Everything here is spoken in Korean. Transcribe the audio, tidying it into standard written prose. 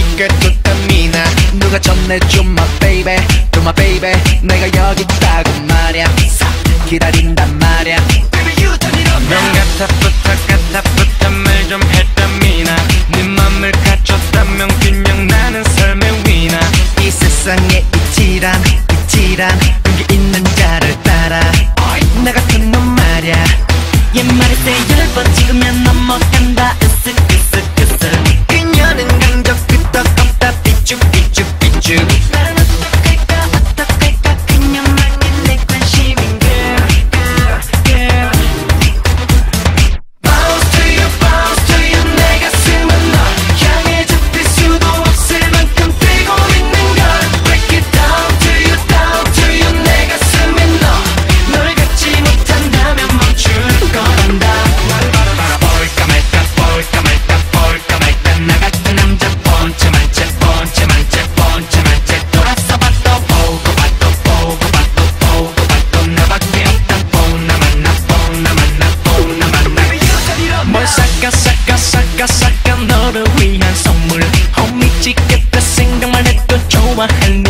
꽤 뚜딴 미나 누가 전해줘 my baby to my baby 내가 여기 있다고 말야 기다린단 말야 명 같아 부탁 말 좀 했단 미나 네 맘을 갖췄다면 그냥 나는 삶의 위나 이 세상에 이치란 여기 있는 자를 따라 나 같은 놈 말야 옛말에 세 10번 찍으면 넘어간다 으쓱 그녀는 강적 끄떡 없다 삐죽 나는 어떡할까 그녀만이 내 관심인 girl Bounce to you 내 가슴은 널 향해 잡힐 수도 없을 만큼 뛰고 있는 걸 Break it down to you 내 가슴에 널 갖지 못한다면 멈출 거란다 볼까 말까 나 같은 남자 본체 만체 돌아서 봐도 보고 봐도 나밖에 없다 보나 만나 뭘 싹가 너를 위한 선물 홈이 찍겠다 생각만 해도 좋아하는